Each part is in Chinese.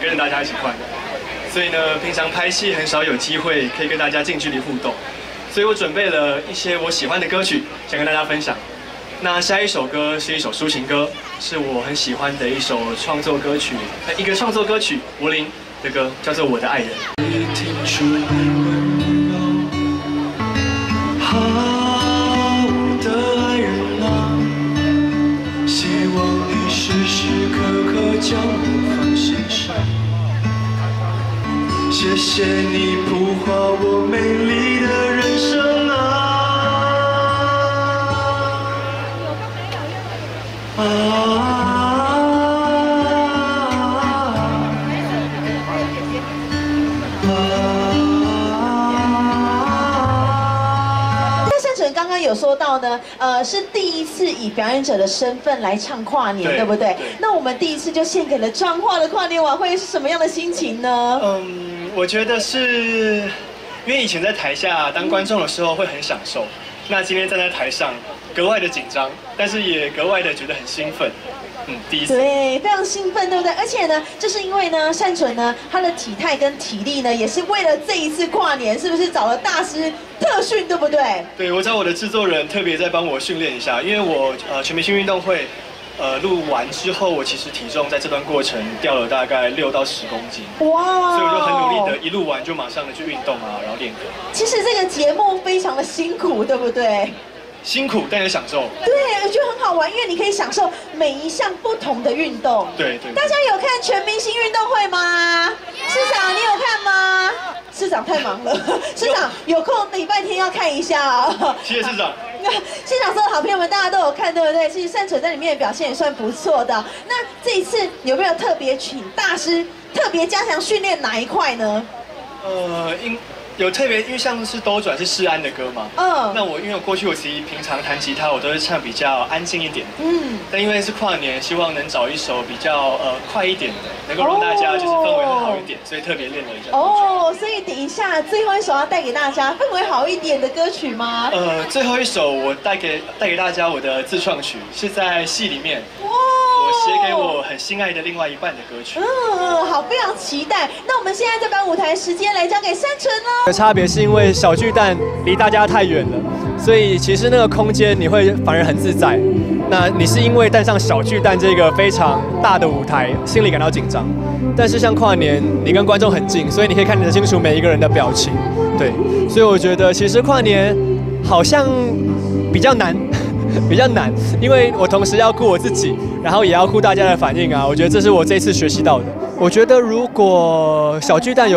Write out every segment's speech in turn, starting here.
跟着大家一起快乐。所以呢，平常拍戏很少有机会可以跟大家近距离互动，所以我准备了一些我喜欢的歌曲，想跟大家分享。那下一首歌是一首抒情歌，是我很喜欢的一首创作歌曲，一个创作歌曲，柏林的歌，叫做《我的爱人》。听出你温柔，好的爱人啊，希望你时时刻刻将我放心上。谢谢你谱画我美丽的人生啊。 善存刚刚有说到呢，是第一次以表演者的身份来唱跨年，对不对？那我们第一次就献给了彰化的跨年晚会，是什么样的心情呢？ 我觉得是因为以前在台下当观众的时候会很享受，那今天站在台上格外的紧张，但是也格外的觉得很兴奋。第一次对，非常兴奋，对不对？而且呢，就是因为呢，善存呢，他的体态跟体力呢，也是为了这一次跨年，是不是找了大师特训，对不对？ 对，我找我的制作人特别在帮我训练一下，因为我全明星运动会录完之后，我其实体重在这段过程掉了大概6到10公斤，哇！所以我就很努力的一录完就马上的去运动啊，然后练歌。 其实这个节目非常的辛苦，对不对？ 辛苦但也享受。 对，我觉得很好玩，因为你可以享受每一项不同的运动。 对对。 大家有看全明星运动会吗？市长，你有看吗？市长太忙了，市长有空礼拜天要看一下哦。 谢谢市长。 现场所有好朋友们，大家都有看，对不对？其实善存在里面的表现也算不错的。那这一次有没有特别请大师特别加强训练哪一块呢？ 有特别，因为像是兜转是世安的歌嘛，那因为我过去我其实平常弹吉他，我都是唱比较安静一点，但因为是跨年，希望能找一首比较快一点的，能够让大家就是氛围很好一点，所以特别练了一下。 所以等一下最后一首要带给大家氛围好一点的歌曲吗？ 最后一首我带给大家我的自创曲，是在戏里面。我写给我很心爱的另外一半的歌曲。 好，非常期待。那我们现在再把舞台时间来交给善存喽。 差别是因为小巨蛋离大家太远了，所以其实那个空间你会反而很自在。那你是因为站上小巨蛋这个非常大的舞台，心里感到紧张。但是像跨年，你跟观众很近，所以你可以看得清楚每一个人的表情。对，所以我觉得其实跨年好像比较难。比较难，因为我同时要顾我自己，然后也要顾大家的反应啊。我觉得这是我这次学习到的。我觉得如果小巨蛋是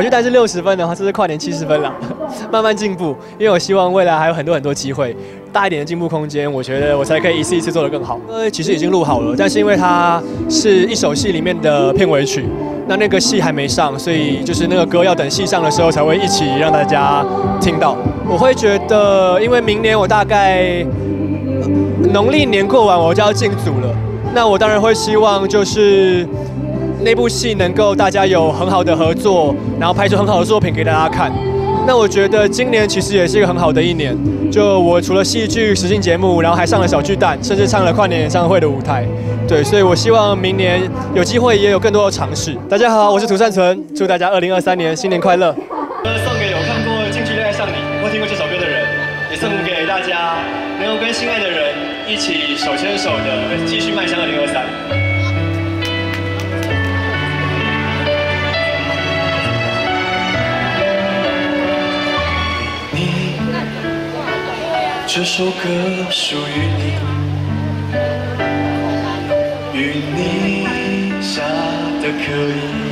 60分的话，这是跨年70分了，慢慢进步。因为我希望未来还有很多机会，大一点的进步空间，我觉得我才可以一次一次做得更好。其实已经录好了，但是因为它是一首戏里面的片尾曲，那个戏还没上，所以就是那个歌要等戏上的时候才会一起让大家听到。我会觉得，因为明年我大概农历年过完我就要进组了，那我当然会希望就是那部戏能够大家有很好的合作，然后拍出很好的作品给大家看。那我觉得今年其实也是一个很好的一年，就我除了戏剧、实境节目，然后还上了小巨蛋，甚至唱了跨年演唱会的舞台。对，所以我希望明年有机会也有更多的尝试。大家好，我是涂善存，祝大家2023年新年快乐。送给有看过《近距离爱上你》或听过这首歌的人，也送给大家能够跟心爱的人一起手牵手的继续迈向2023。你，这首歌属于你，与你下的可以。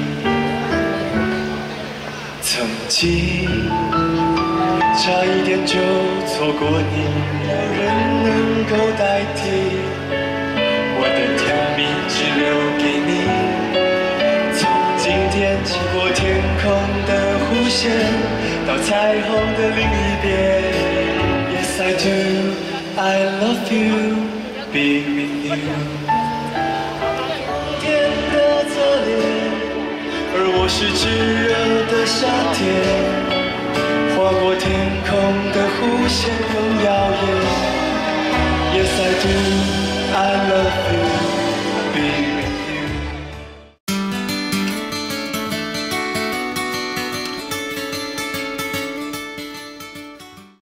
曾经差一点就错过你，没有人能够代替。我的甜蜜只留给你，从今天起过天空的弧线，到彩虹的另一边。Yes I do, I love you, be with you。天的侧脸，而我是炙热的夏天。划过天空的弧线更耀眼。Yes I do, I love you.